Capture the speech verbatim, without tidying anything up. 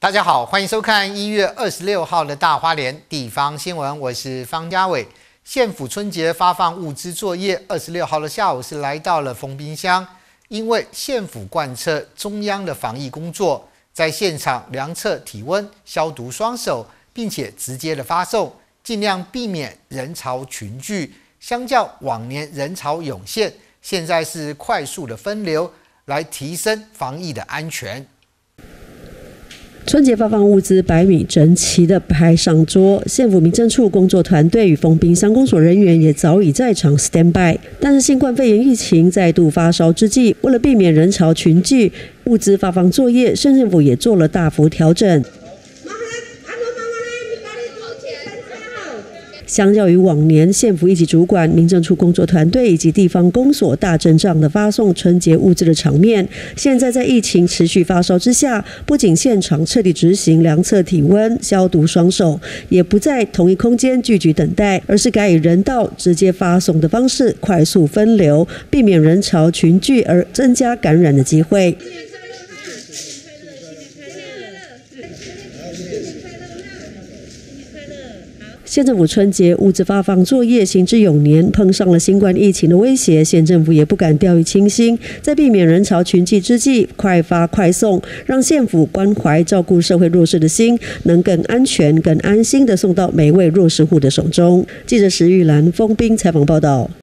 大家好，欢迎收看一月二十六号的大花莲地方新闻，我是方家伟。县府春节发放物资作业，二十六号的下午是来到了丰滨乡，因为县府贯彻中央的防疫工作，在现场量测体温、消毒双手，并且直接的发送，尽量避免人潮群聚。相较往年人潮涌现，现在是快速的分流，来提升防疫的安全。 春节发放物资，百米整齐的排上桌。县府民政处工作团队与丰滨乡公所人员也早已在场 stand by。但是新冠肺炎疫情再度发烧之际，为了避免人潮群聚，物资发放作业，县政府也做了大幅调整。相较于往年，县府一级主管、民政处工作团队以及地方公所大阵仗的发送春节物资的场面，现在在疫情持续发烧之下，不仅现场彻底执行量测体温、消毒双手，也不在同一空间聚集等待，而是改以人道直接发送的方式，快速分流，避免人潮群聚而增加感染的机会。县政府春节物资发放作业行之有年，碰上了新冠疫情的威胁，县政府也不敢掉以轻心，在避免人潮群聚之际，快发快送，让县府关怀照顾社会弱势的心，能更安全、更安心地送到每位弱势户的手中。记者石玉兰、丰滨采访报道。